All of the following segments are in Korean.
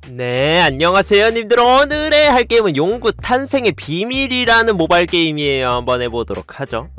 네, 안녕하세요 님들. 오늘의 할 게임은 용구 탄생의 비밀이라는 모바일 게임이에요. 한번 해보도록 하죠.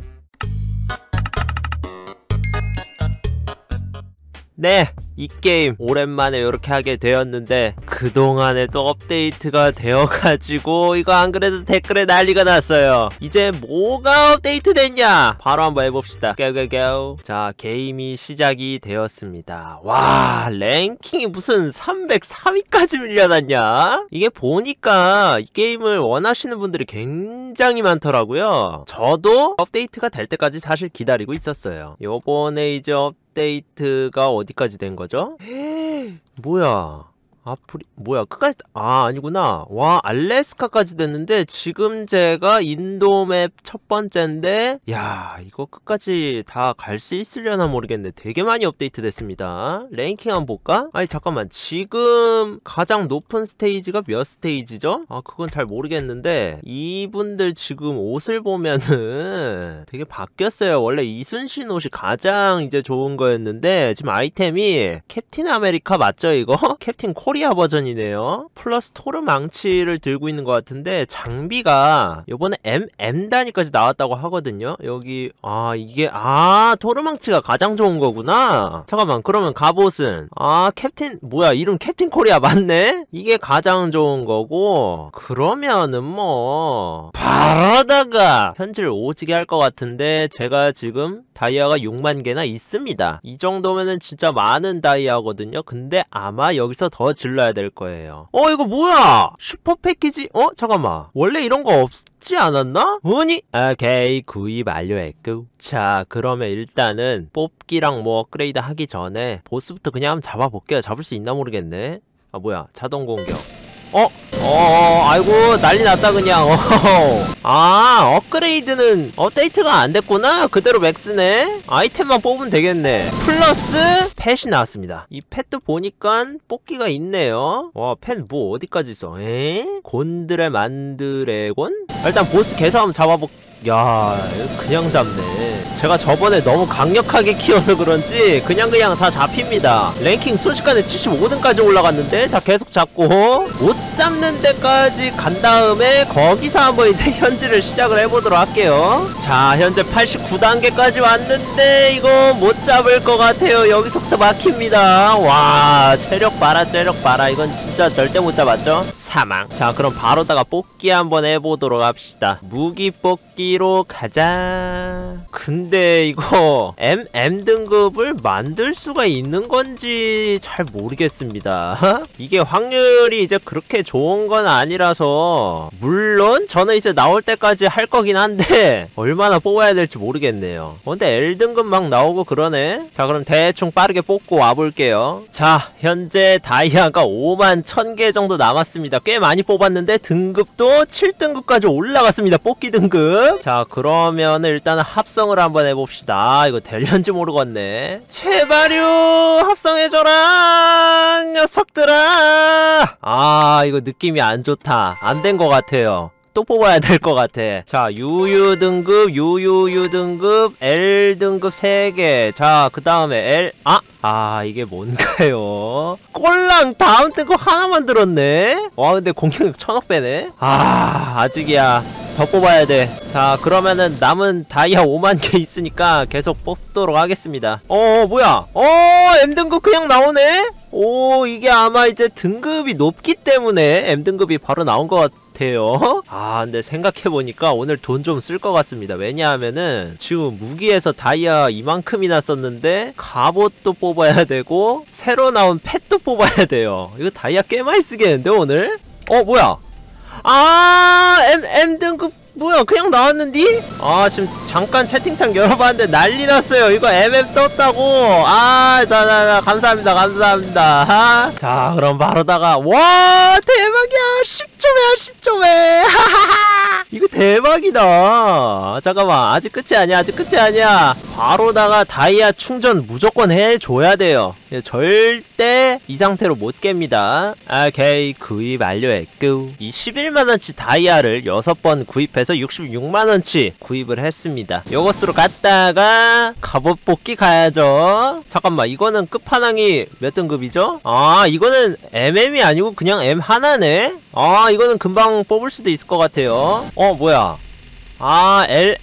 네, 이 게임 오랜만에 이렇게 하게 되었는데 그동안에 또 업데이트가 되어가지고 이거 안 그래도 댓글에 난리가 났어요. 이제 뭐가 업데이트 됐냐? 바로 한번 해봅시다. 고고고. 자, 게임이 시작이 되었습니다. 와, 랭킹이 무슨 303위까지 밀려났냐? 이게 보니까 이 게임을 원하시는 분들이 굉장히 많더라고요. 저도 업데이트가 될 때까지 사실 기다리고 있었어요. 요번에 이제 업데이트가 어디까지 된 거죠? 뭐야? 뭐야, 끝까지, 아니구나. 와, 알래스카까지 됐는데, 지금 제가 인도맵 첫 번째인데, 야, 이거 끝까지 다 갈 수 있으려나 모르겠네. 되게 많이 업데이트 됐습니다. 랭킹 한번 볼까? 아니, 잠깐만. 지금 가장 높은 스테이지가 몇 스테이지죠? 그건 잘 모르겠는데, 이분들 지금 옷을 보면은 되게 바뀌었어요. 원래 이순신 옷이 가장 이제 좋은 거였는데, 지금 아이템이 캡틴 아메리카 맞죠, 이거? 캡틴 코리아 버전이네요. 플러스 토르 망치를 들고 있는 것 같은데 장비가 요번에 M 단위까지 나왔다고 하거든요. 여기 이게 토르 망치가 가장 좋은 거구나. 잠깐만, 그러면 갑옷은 캡틴 뭐야, 이름 캡틴 코리아 맞네? 이게 가장 좋은 거고, 그러면은 뭐 바로다가 현질 오지게 할 것 같은데, 제가 지금 다이아가 6만 개나 있습니다. 이 정도면은 진짜 많은 다이아거든요. 근데 아마 여기서 더 질러야 될 거예요. 이거 뭐야? 슈퍼 패키지? 잠깐만. 원래 이런 거 없지 않았나? 뭐니? 오케이, 구입 완료했고. 자, 그러면 일단은 뽑기랑 뭐 업그레이드 하기 전에 보스부터 그냥 한번 잡아볼게요. 잡을 수 있나 모르겠네. 뭐야, 자동 공격. 아이고, 난리 났다 그냥. 업그레이드는 업데이트가 안 됐구나. 그대로 맥스네. 아이템만 뽑으면 되겠네. 플러스 펫이 나왔습니다. 이 펫도 보니까 뽑기가 있네요. 와, 펫 뭐 어디까지 있어? 곤드레 만드래곤? 일단 보스 계속 한번 야, 그냥 잡네. 제가 저번에 너무 강력하게 키워서 그런지 그냥 다 잡힙니다. 랭킹 순식간에 75등까지 올라갔는데, 자, 계속 잡고 못 잡는 데까지 간 다음에 거기서 한번 이제 현질을 시작을 해보도록 할게요. 자, 현재 89단계까지 왔는데 이거 못 잡을 것 같아요. 여기서부터 막힙니다. 와, 체력 봐라, 체력 봐라. 이건 진짜 절대 못 잡았죠? 사망. 자, 그럼 바로다가 뽑기 한번 해보도록 합시다. 무기 뽑기로 가자. 근데 이거 M 등급을 만들 수가 있는 건지 잘 모르겠습니다. 이게 확률이 이제 그렇게 좋은 건 아니라서, 물론 저는 이제 나올 때까지 할 거긴 한데 얼마나 뽑아야 될지 모르겠네요. 근데 L등급 막 나오고 그러네. 자, 그럼 대충 빠르게 뽑고 와볼게요. 자, 현재 다이아가 5만 1000개 정도 남았습니다. 꽤 많이 뽑았는데 등급도 7등급까지 올라갔습니다. 뽑기 등급. 자, 그러면 일단은 합성을 한번 해봅시다. 이거 될련지 모르겠네. 제발요, 합성해줘라 녀석들아. 이거 느낌이 안 좋다. 안 된 것 같아요. 또 뽑아야 될 것 같아. 자, 유유 등급, 유유유 등급, L 등급 3개. 자, 그 다음에 L, 이게 뭔가요? 꼴랑 다음 등급 하나 만들었네? 와, 근데 공격력 1000억 배네? 아직이야. 더 뽑아야 돼. 자, 그러면은 남은 다이아 5만 개 있으니까 계속 뽑도록 하겠습니다. 뭐야? M등급 그냥 나오네? 이게 아마 이제 등급이 높기 때문에 M등급이 바로 나온 것 같아요. 근데 생각해보니까 오늘 돈 좀 쓸 것 같습니다. 왜냐하면은 지금 무기에서 다이아 이만큼이나 썼는데 갑옷도 뽑아야 되고 새로 나온 펫도 뽑아야 돼요. 이거 다이아 꽤 많이 쓰겠는데 오늘? 뭐야? M등급 뭐야, 그냥 나왔는디? 지금 잠깐 채팅창 열어봤는데 난리 났어요. 이거 MM 떴다고. 자, 감사합니다, 감사합니다. 자, 그럼 바로다가, 와, 대박이야. 10점 해. 이거 대박이다. 잠깐만, 아직 끝이 아니야, 아직 끝이 아니야. 바로다가 다이아 충전 무조건 해줘야 돼요. 절대 이 상태로 못 깹니다. 오케이, 구입 완료했고 이 11만원치 다이아를 6번 구입해서 66만원치 구입을 했습니다. 요것으로 갔다가 갑옷 뽑기 가야죠. 잠깐만, 이거는 끝판왕이 몇 등급이죠? 아, 이거는 MM이 아니고 그냥 M 하나네? 아, 이거는 금방 뽑을 수도 있을 것 같아요. 뭐야, 아,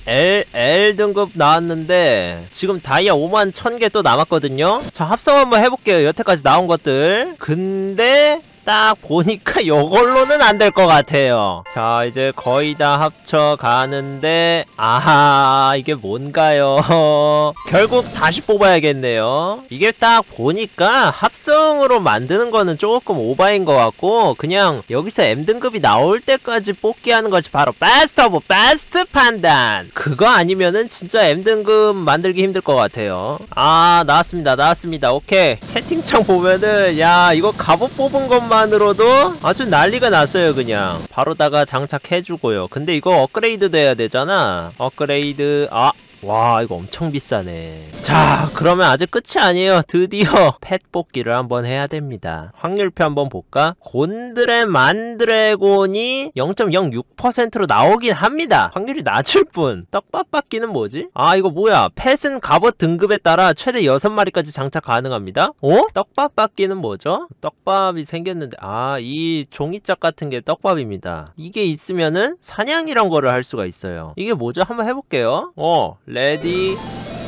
L 등급 나왔는데 지금 다이아 5만 1000개 또 남았거든요. 자, 합성 한번 해볼게요. 여태까지 나온 것들. 근데 딱 보니까 이걸로는 안 될 것 같아요. 자, 이제 거의 다 합쳐가는데, 아하, 이게 뭔가요? 결국 다시 뽑아야겠네요. 이게 딱 보니까 합성으로 만드는 거는 조금 오바인 것 같고, 그냥 여기서 M등급이 나올 때까지 뽑기 하는 것이 바로 베스트 판단. 그거 아니면은 진짜 M등급 만들기 힘들 것 같아요. 아, 나왔습니다. 오케이. 채팅창 보면은, 야, 이거 갑옷 뽑은 것만 만으로도 아주 난리가 났어요. 그냥 바로다가 장착해주고요. 근데 이거 업그레이드 돼야 되잖아. 업그레이드. 와, 이거 엄청 비싸네. 자, 그러면 아직 끝이 아니에요. 드디어 펫 뽑기를 한번 해야 됩니다. 확률표 한번 볼까? 곤드레 만드래곤이 0.06%로 나오긴 합니다. 확률이 낮을 뿐. 떡밥 받기는 뭐지? 아, 이거 뭐야? 펫은 갑옷 등급에 따라 최대 6마리까지 장착 가능합니다. 떡밥 받기는 뭐죠? 떡밥이 생겼는데, 이 종이짝 같은 게 떡밥입니다. 이게 있으면은 사냥이란 거를 할 수가 있어요. 이게 뭐죠? 한번 해볼게요. 레디.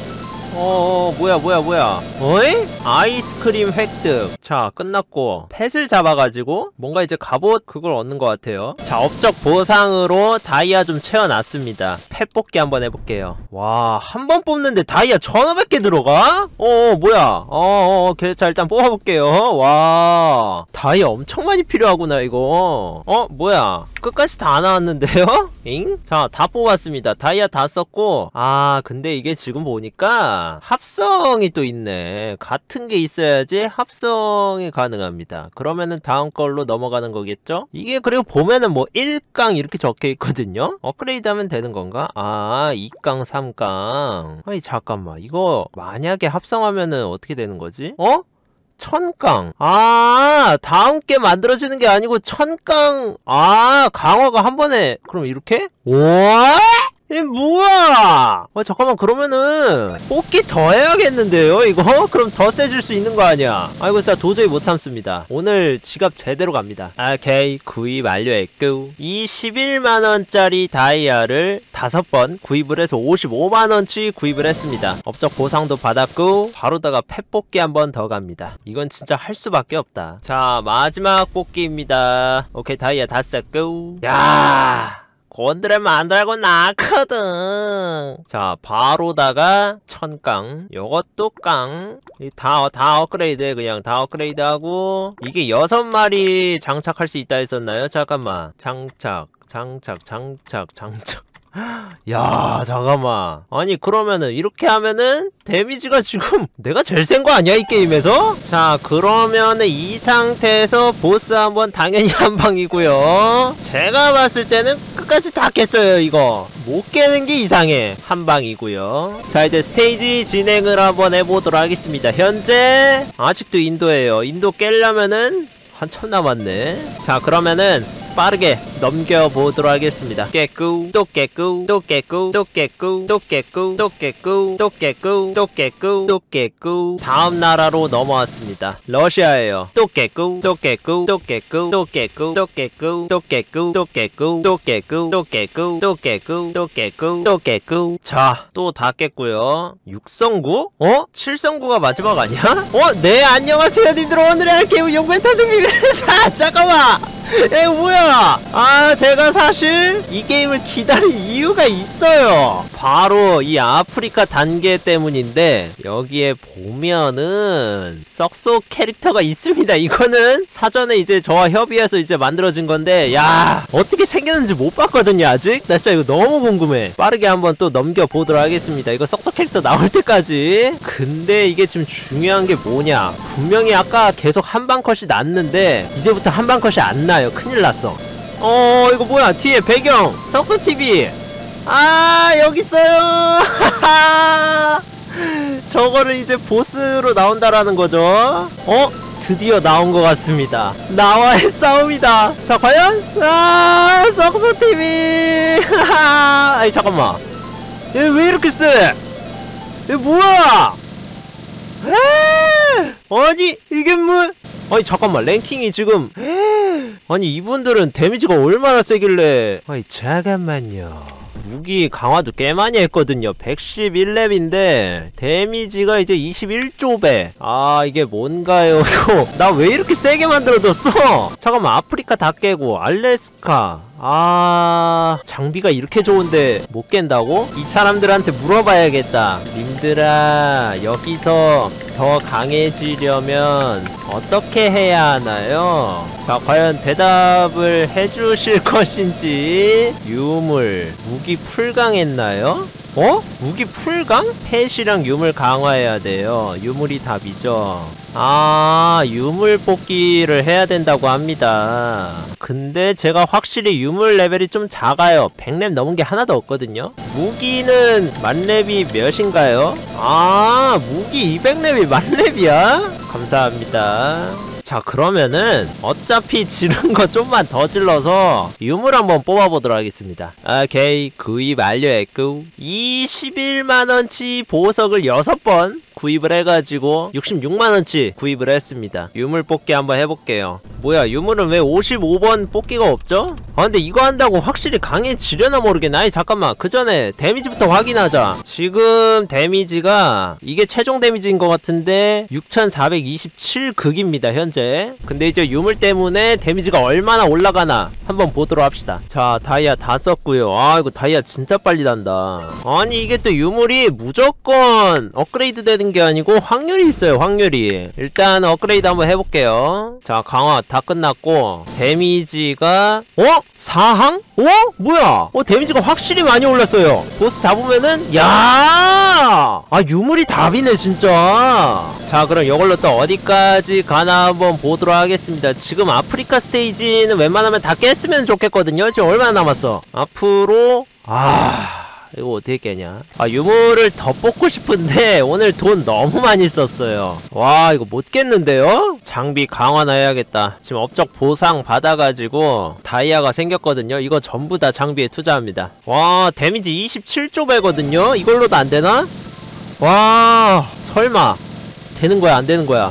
뭐야. 어이? 아이스크림 획득. 자, 끝났고 펫을 잡아가지고 뭔가 이제 갑옷 그걸 얻는 것 같아요. 자, 업적 보상으로 다이아 좀 채워놨습니다. 펫 뽑기 한번 해볼게요. 와, 한 번 뽑는데 다이아 1500개 들어가? 뭐야. 자, 일단 뽑아볼게요. 와, 다이아 엄청 많이 필요하구나 이거. 뭐야, 끝까지 다 나왔는데요? 잉? 자, 다 뽑았습니다. 다이아 다 썼고, 근데 이게 지금 보니까 합성이 또 있네. 같은 게 있어야지 합성이 가능합니다. 그러면은 다음 걸로 넘어가는 거겠죠? 이게 그리고 보면은 뭐 1강 이렇게 적혀 있거든요? 업그레이드 하면 되는 건가? 2강, 3강. 아니, 잠깐만. 이거 만약에 합성하면은 어떻게 되는 거지? 1000강. 다음 게 만들어지는 게 아니고 1000강. 강화가 한 번에. 그럼 이렇게? 우와! 이 뭐야? 잠깐만, 그러면은 뽑기 더 해야겠는데요 이거? 그럼 더 세질 수 있는 거 아니야? 이거 진짜 도저히 못 참습니다. 오늘 지갑 제대로 갑니다. 오케이, 구입 완료했고 이 11만원짜리 다이아를 5번 구입을 해서 55만원치 구입을 했습니다. 업적 보상도 받았고 바로다가 펫 뽑기 한 번 더 갑니다. 이건 진짜 할 수밖에 없다. 자, 마지막 뽑기입니다. 오케이, 다이아 다 썼고. 야, 곤드레 만들고 나거든. 자, 바로다가 1000강. 요것도 깡. 다 업그레이드. 그냥 다 업그레이드하고. 이게 6마리 장착할 수 있다 했었나요? 잠깐만. 장착. 야, 잠깐만. 아니, 그러면은 이렇게 하면은 데미지가 지금 내가 제일 센 거 아니야 이 게임에서? 자, 그러면은 이 상태에서 보스 한번 당연히 한 방이고요. 제가 봤을 때는 끝까지 다 깼어요. 이거 못 깨는 게 이상해. 한 방이고요. 자, 이제 스테이지 진행을 한번 해보도록 하겠습니다. 현재 아직도 인도예요. 인도 깰려면은 한참 남았네. 자, 그러면은 빠르게 넘겨보도록 하겠습니다. 깨꾸, 또 깨꾸, 또 깨꾸, 또 깨꾸, 또 깨꾸, 또 깨꾸, 또 깨꾸, 또 깨꾸, 또 깨꾸. 다음 나라로 넘어왔습니다. 러시아예요. 또 깨꾸, 또 깨꾸, 또 깨꾸, 또 깨꾸, 또 깨꾸, 또 깨꾸, 또 깨꾸, 또 깨꾸, 또 깨꾸, 또 깨꾸, 또 깨꾸, 또 깨꾸. 자, 또 다 깼고요. 6성구? 7성구가 마지막 아니야? 네, 안녕하세요 님들. 오늘의 할게임 용벤타승입니다. 자, 잠깐만. 뭐야? 제가 사실 이 게임을 기다린 이유가 있어요. 바로 이 아프리카 단계 때문인데, 여기에 보면은 썩소 캐릭터가 있습니다. 이거는 사전에 이제 저와 협의해서 이제 만들어진 건데, 야, 어떻게 생겼는지 못 봤거든요 아직. 나 진짜 이거 너무 궁금해. 빠르게 한번 또 넘겨보도록 하겠습니다. 이거 썩소 캐릭터 나올 때까지. 근데 이게 지금 중요한 게 뭐냐, 분명히 아까 계속 한방 컷이 났는데 이제부터 한방 컷이 안 나요. 큰일 났어. 이거 뭐야? 뒤에 배경 썩소TV. 여기 있어요. 저거를 이제 보스로 나온다라는 거죠. 드디어 나온 것 같습니다. 나와의 싸움이다. 자, 과연? 썩소TV! 아니, 잠깐만. 얘 왜 이렇게 세? 얘 뭐야? 아니, 이게 뭐? 아니, 잠깐만. 랭킹이 지금. 아니, 이분들은 데미지가 얼마나 세길래. 아니, 잠깐만요. 무기 강화도 꽤 많이 했거든요. 111렙인데 데미지가 이제 21조배. 아, 이게 뭔가요? 이거 나 왜 이렇게 세게 만들어졌어? 잠깐만, 아프리카 다 깨고 알래스카. 장비가 이렇게 좋은데 못 깬다고? 이 사람들한테 물어봐야겠다. 님들아, 여기서 더 강해지려면 어떻게 해야 하나요? 자, 과연 대답을 해주실 것인지. 유물, 무기 풀강했나요? 무기 풀강? 펫이랑 유물 강화해야 돼요. 유물이 답이죠. 유물 뽑기를 해야 된다고 합니다. 근데 제가 확실히 유물 레벨이 좀 작아요. 100렙 넘은 게 하나도 없거든요. 무기는 만렙이 몇인가요? 무기 200렙이 만렙이야? 감사합니다. 자, 그러면은 어차피 지른 거 좀만 더 질러서 유물 한번 뽑아보도록 하겠습니다. 오케이, 구입 완료했고 21만원치 보석을 6번 구입을 해가지고 66만원치 구입을 했습니다. 유물 뽑기 한번 해볼게요. 뭐야, 유물은 왜 55번 뽑기가 없죠? 근데 이거 한다고 확실히 강해지려나 모르겠네. 아니, 잠깐만, 그 전에 데미지부터 확인하자. 지금 데미지가 이게 최종 데미지인 것 같은데 6427극입니다 현재. 근데 이제 유물 때문에 데미지가 얼마나 올라가나 한번 보도록 합시다. 자, 다이아 다 썼고요. 이거 다이아 진짜 빨리 단다. 아니, 이게 또 유물이 무조건 업그레이드 되는 게 아니고 확률이 있어요. 확률이. 일단 업그레이드 한번 해볼게요. 자, 강화 다 끝났고 데미지가 4항? 뭐야? 데미지가 확실히 많이 올랐어요. 보스 잡으면은 유물이 답이네 진짜. 자, 그럼 이걸로 또 어디까지 가나 한번 보도록 하겠습니다. 지금 아프리카 스테이지는 웬만하면 다 깼으면 좋겠거든요. 지금 얼마나 남았어? 앞으로 이거 어떻게 깨냐? 유물을 더 뽑고 싶은데 오늘 돈 너무 많이 썼어요. 와, 이거 못 깼는데요? 장비 강화나 해야겠다. 지금 업적 보상 받아가지고 다이아가 생겼거든요. 이거 전부 다 장비에 투자합니다. 와, 데미지 27조배거든요? 이걸로도 안 되나? 와, 설마 되는 거야, 안 되는 거야?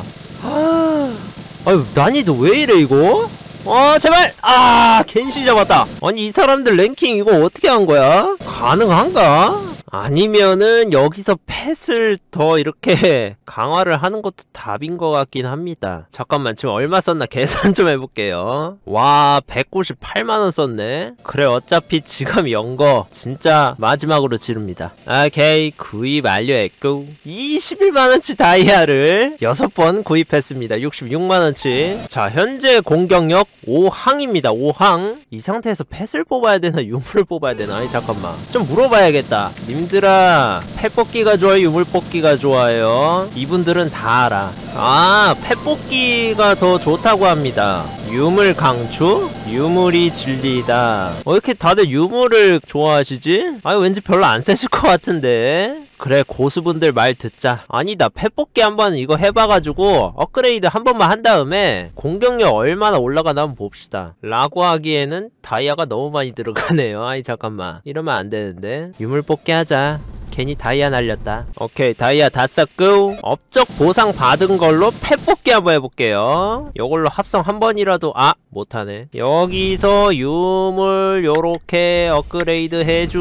난이도 왜 이래 이거? 제발! 겐시 잡았다. 아니, 이 사람들 랭킹 이거 어떻게 한 거야? 가능한가? 아니면은 여기서 펫을 더 이렇게 강화를 하는 것도 답인 것 같긴 합니다. 잠깐만, 지금 얼마 썼나 계산 좀 해볼게요. 와, 198만원 썼네. 그래, 어차피 지금 연거 진짜 마지막으로 지릅니다. 오케이, 구입 완료했고 21만원치 다이아를 6번 구입했습니다. 66만원치. 자, 현재 공격력 5항입니다. 5항. 이 상태에서 펫을 뽑아야 되나 유물을 뽑아야 되나? 아니, 잠깐만, 좀 물어봐야겠다. 님들아, 펫 뽑기가 좋아요, 유물 뽑기가 좋아요? 이분들은 다 알아. 펫 뽑기가 더 좋다고 합니다. 유물 강추? 유물이 진리다. 이렇게 다들 유물을 좋아하시지? 왠지 별로 안 세실 것 같은데. 그래, 고수분들 말 듣자. 아니다, 펫 뽑기 한번 이거 해봐가지고 업그레이드 한 번만 한 다음에 공격력 얼마나 올라가나 한번 봅시다. 라고 하기에는 다이아가 너무 많이 들어가네요. 잠깐만, 이러면 안 되는데. 유물 뽑기 하자. 괜히 다이아 날렸다. 오케이, 다이아 다 쌌고 업적 보상 받은 걸로 펫 뽑기 한번 해볼게요. 요걸로 합성 한 번이라도 못하네. 여기서 유물 요렇게 업그레이드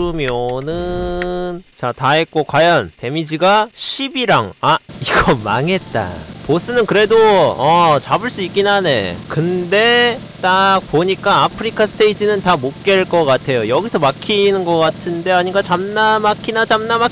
해주면은 자, 다 했고 과연 데미지가 10이랑 이거 망했다. 보스는 그래도 잡을 수 있긴 하네. 근데 딱 보니까 아프리카 스테이지는 다 못 깰 것 같아요. 여기서 막히는 것 같은데 아닌가? 잡나 막히나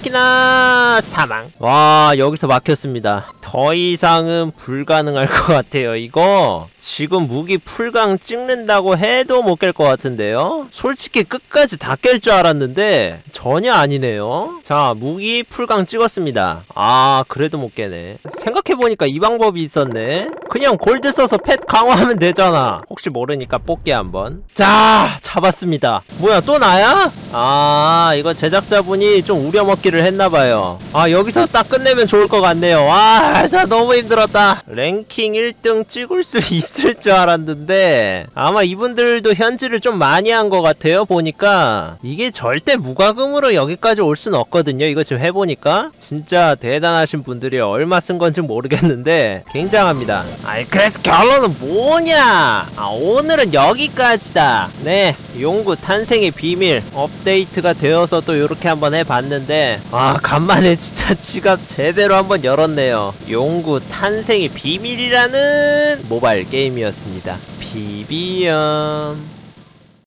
사망. 와, 여기서 막혔습니다. 더 이상은 불가능할 것 같아요. 이거 지금 무기 풀강 찍는다고 해도 못 깰 것 같은데요? 솔직히 끝까지 다 깰 줄 알았는데 전혀 아니네요. 자, 무기 풀강 찍었습니다. 그래도 못 깨네. 생각해보니까 이 방법이 있었네. 그냥 골드 써서 펫 강화하면 되잖아. 혹시 모르니까 뽑기 한번. 자, 잡았습니다. 뭐야, 또 나야? 아, 이거 제작자분이 좀 우려먹기를 했나봐요. 아, 여기서 딱 끝내면 좋을 것 같네요. 아, 자, 너무 힘들었다. 랭킹 1등 찍을 수 있을 줄 알았는데 아마 이분들도 현질을 좀 많이 한 것 같아요. 보니까 이게 절대 무과금으로 여기까지 올 순 없거든요. 이거 지금 해보니까 진짜 대단하신 분들이 얼마 쓴 건지 모르겠는데 굉장합니다. 아이, 그래서 결론은 뭐냐? 아, 오늘은 여기까지다. 네, 용구 탄생의 비밀 업데이트가 되어서 또 요렇게 한번 해봤는데, 아, 간만에 진짜 지갑 제대로 한번 열었네요. 용구 탄생의 비밀이라는 모바일 게임이었습니다. 비비엄.